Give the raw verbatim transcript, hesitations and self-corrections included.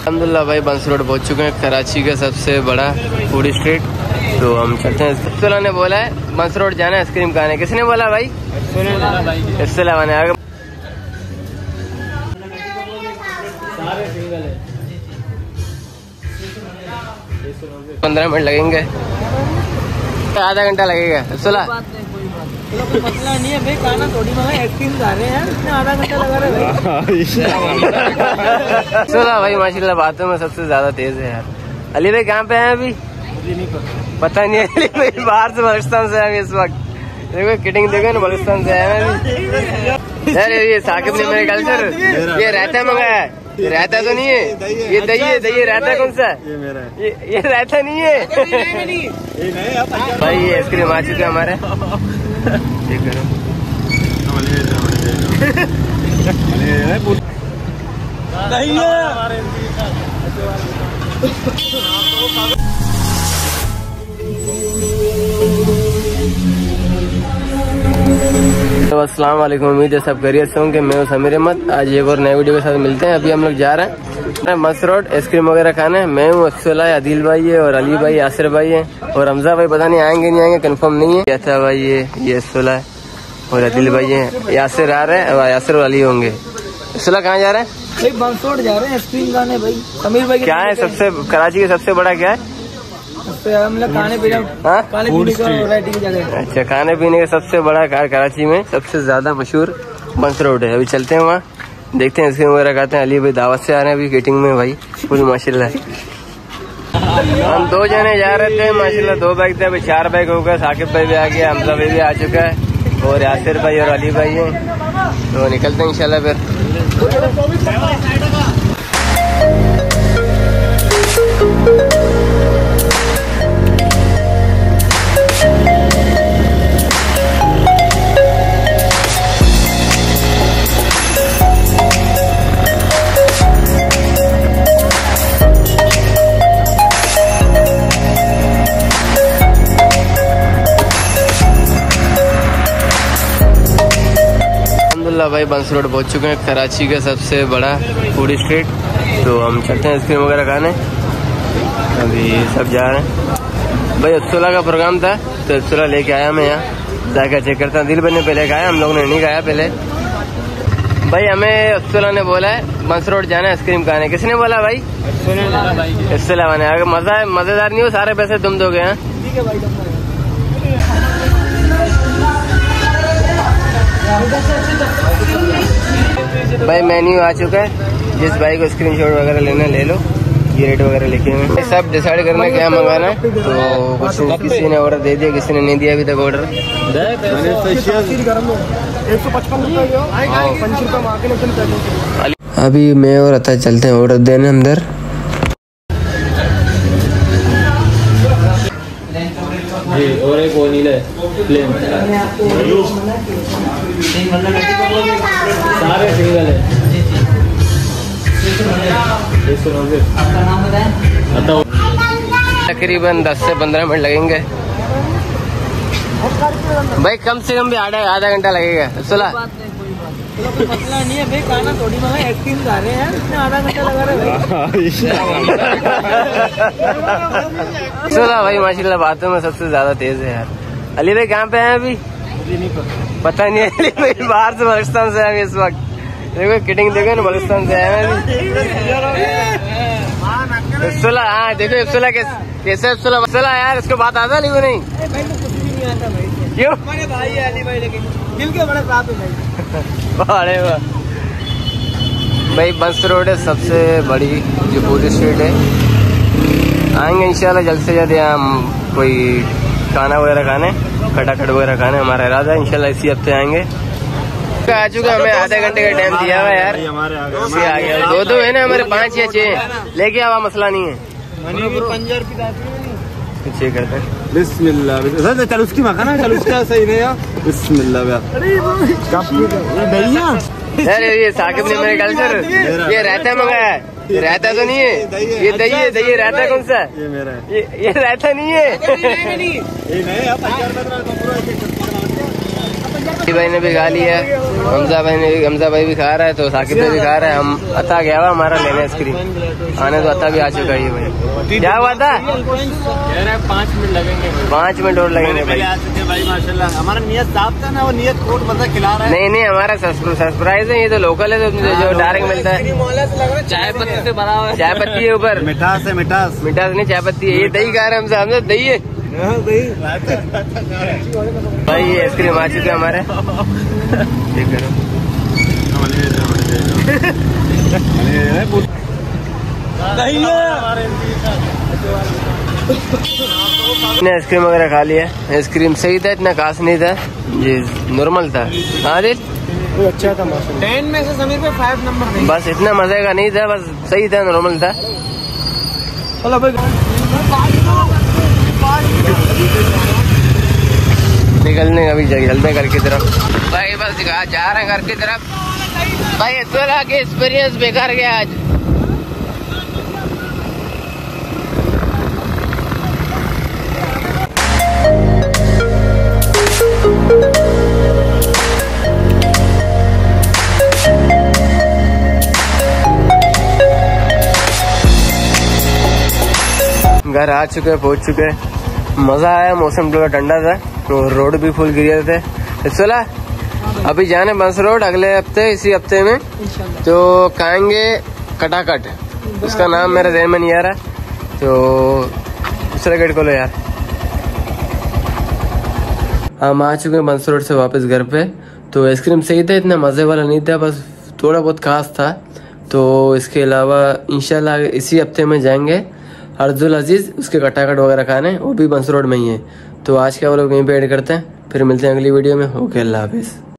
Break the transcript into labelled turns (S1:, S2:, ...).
S1: अल्हम्दुलिल्लाह भाई बंस रोड पहुंच चुके हैं, कराची का सबसे बड़ा फूड स्ट्रीट। तो हम चलते हैं। इफ्सुला ने बोला है बंस रोड जाना है आइसक्रीम खाने। किसने बोला भाई? इफ्सुला ने। आगे पंद्रह मिनट लगेंगे, आधा घंटा लगेगा। इफ्सुला
S2: मसला नहीं है भाई, खाना थोड़ी मंगाए, आइसक्रीम खा रहे हैं, इसमें आधा घंटा लगा रहे हैं।
S1: इफ्सुला भाई माशाल्लाह बातों में सबसे ज्यादा तेज है यार। अली भाई कहाँ पे हैं अभी? पता नहीं है। अली भाई बाहर से बलुचिस्तान से आए इस वक्त। देखो किटिंग देखो ना, बलुचिस्तान से आए हैं यार। ये साकिब ने मेरे कल्चर ये रायता मंगाया है। ये रायता तो नहीं है, ये दही है। दही रायता कौन सा? ये मेरा है। ये ये रायता नहीं है भाई। ये आइसक्रीम आ चुका है हमारे। ठीक करो। तो अस्सलाम वालेकुम, उम्मीद है सब खैरियत से होंगे। मैं हूं समीर अहमद। आज एक और नए वीडियो के साथ मिलते हैं। अभी हम लोग जा रहे हैं मस रोड आइसक्रीम वगैरह खाने। मैं हूँ इफ्सुला, आदिल भाई है और अली भाई, यासिर भाई है और हमजा भाई। पता नहीं आएंगे नहीं आएंगे, कंफर्म नहीं है। अच्छा भाई ये ये इफ्सुला है और आदिल भाई है। यासिर आ रहे हैं, यासिर और अली होंगे। इफ्सुला कहाँ जा रहे हैं?
S2: भाई बंस रोड जा रहे हैं आइसक्रीम खाने। भाई समीर भाई
S1: क्या है सबसे कराची का सबसे बड़ा क्या है?
S2: हम लोग खाने पीने खाने पीने का वैरायटी की जगह।
S1: अच्छा, खाने पीने का सबसे बड़ा कराची में सबसे ज्यादा मशहूर बंस रोड है। अभी चलते हैं वहाँ, देखते हैं आइसक्रीम वगैरह खाते हैं। अली भाई दावत से आ रहे हैं अभी गेटिंग में भाई, फुल माशाल्लाह। हम दो जने जा रहे थे माशाल्लाह, दो बाइक थे, अभी चार बाइक हो गए। साकिब भाई भी आ गया, हमजा भाई भी आ चुका है और यासिर भाई और अली भाई है। तो निकलते हैं इंशाल्लाह फिर। भाई बंस रोड पहुंच चुके हैं, कराची का सबसे बड़ा फूड स्ट्रीट। तो हम चलते हैं आइसक्रीम वगैरह खाने। अभी सब जा रहे हैं भाई। इफ्सुला का प्रोग्राम था तो इफ्सुला लेके आया मैं यहाँ, जाकर चेक करता हूँ। दिल भर ने पहले खाया, हम लोगों ने नहीं खाया पहले भाई। हमें इफ्सुला ने बोला है बंस रोड जाना है आइसक्रीम खाने। किसने बोला भाई? इफ्सुला ने। अगर मजा है, मजेदार नहीं हो, सारे पैसे तुम दोगे। हैं भाई मेन्यू आ चुका है। जिस भाई को स्क्रीनशॉट वगैरह लेना ले लो, ये रेट वगैरह लिखे हुए। सब डिसाइड करना क्या मंगाना है। तो कुछ किसी ने ऑर्डर दे दिया, किसी ने नहीं दिया अभी तक ऑर्डर। अभी मैं और अता चलते हैं ऑर्डर देने अंदर।
S3: जी और एक वनीला प्लेन, सारे सिंगल है।
S1: तकरीबन दस से पंद्रह मिनट लगेंगे भाई, कम से कम भी आधा आधा घंटा लगेगा। इफ्सुला
S2: मसला नहीं है भाई, खाना थोड़ी मंगाए, आइसक्रीम खा रहे हैं, इसमें आधा घंटा लगा रहे हैं।
S1: इफ्सुला भाई माशाल्लाह बातों में सबसे ज्यादा तेज है यार। अली भाई कहाँ पे हैं अभी? पता नहीं है। अली भाई बाहर से बलुचिस्तान से आए इस वक्त। देखो किटिंग देखो ना, बलुचिस्तान से आए हैं। इफ्सुला हाँ देखो इफ्सुला कैसे। इफ्सुला इफ्सुला यार इसको बात आता अली को नहीं? क्यों? हमारे भाई है अली भाई, लेकिन दिल के बड़े साथ है भाई। अरे वाह भाई, बंस रोड है सबसे बड़ी जो फूड स्ट्रीट है। आएंगे इंशाल्लाह जल्द से जल्द यहाँ कोई खाना वगैरह खाने, खटाखट वगैरह खाने। हमारा इरादा है इंशाल्लाह इसी हफ्ते आएंगे। आ चुका, हमें आधे घंटे का टाइम दिया हुआ यार। ये आ गया, दो दो है ना हमारे, पाँच या छः लेके आवा, मसला नहीं है। चेक करते हैं।
S3: बिस्मिल्लाह, चल उसकी मखाना, चल उसका सही नहीं है। बिस्मिल्लाह भैया।
S1: अरे ये साकिब ने मेरे कल्चर ये रायता मंगाया है। रायता तो नहीं है, ये दही है। दही रायता कौन सा? ये मेरा है। ये ये रायता नहीं है। भाई ने भी खा लिया हमजा भाई ने हमजा भाई भी खा रहा है, तो साकिब भाई भी खा रहा है। हम अता गया हुआ हमारा लेने आइसक्रीम आने, तो अता भी आ चुका है भाई। क्या हुआ था?
S3: पाँच मिनट लगेंगे,
S1: पाँच मिनट और लगेंगे भाई।
S3: आ चुके भाई माशाल्लाह। हमारा नियत साफ था ना, वो नियत कोट बंदा खिला रहा है।
S1: नहीं नहीं, हमारा सरप्राइज है, ये तो लोकल है, तो जो डायरेक्ट मिलता है।
S2: चाय पत्ती से भरा हुआ है।
S1: चाय पत्ती है ऊपर,
S3: मिठास है, मिठास
S1: मिठास नहीं चाय पत्ती है। ये दही खा रहे हैं हमसे, हमसे दही है भाई। ये आइसक्रीम आ चुके हमारे, देख करो आइसक्रीम वगैरह खा लिया। आइसक्रीम सही था, इतना खास नहीं था, ये नॉर्मल था। हाँ दिल
S2: अच्छा था मौसम। टेन में से समीर पे फाइव नंबर नहीं।
S1: बस इतना मजे का नहीं था, बस सही था, नॉर्मल था। निकलने का भी जल्दी घर की तरफ भाई, बस जा रहे हैं घर की तरफ भाई। इतना के एक्सपीरियंस बेकार गया आज। घर आ चुके, पहुंच चुके। मजा आया, मौसम थोड़ा ठंडा था, तो रोड भी फुल गिरे थे। चला अभी जाने बंस रोड अगले हफ्ते, इसी हफ्ते में तो खाएंगे कटाकट। उसका नाम मेरे ध्यान में नहीं आ रहा, तो दूसरा गेट खोलो यार। हम आ चुके हैं बंस रोड से वापस घर पे। तो आइसक्रीम सही था, इतना मजे वाला नहीं था, बस थोड़ा बहुत खास था। तो इसके अलावा इंशाल्लाह इसी हफ्ते में जाएंगे अर्जुल अजीज, उसके कटाकट वगैरह खाने, वो भी बंस रोड में ही है। तो आज का वो लोग यहीं पे ऐड करते हैं, फिर मिलते हैं अगली वीडियो में। ओके, अल्लाह हाफिज़।